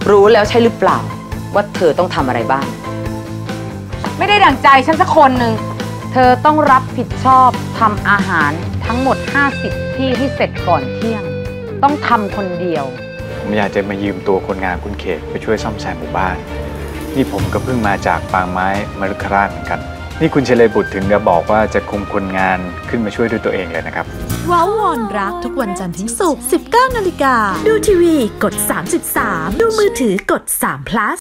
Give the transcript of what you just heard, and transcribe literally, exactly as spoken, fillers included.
รู้แล้วใช่หรือเปล่าว่าเธอต้องทำอะไรบ้างไม่ได้ดั่งใจฉันสักคนหนึ่งเธอต้องรับผิดชอบทำอาหารทั้งหมดห้าสิบที่ให้เสร็จก่อนเที่ยงต้องทำคนเดียวผมอยากจะมายืมตัวคนงานคุณเขตไปช่วยซ่อมแซมหมู่บ้านนี่ผมก็เพิ่งมาจากปางไม้มฤคราชเหมือนกันนี่คุณเชลบุตรถึงจะบอกว่าจะคุมคนงานขึ้นมาช่วยด้วยตัวเองเลยนะครับว้าววอนรักทุกวันจันทร์ถึงศุกร์ สิบเก้านาฬิกาดูทีวีกดสามสิบสามดูมือถือกดสาม plus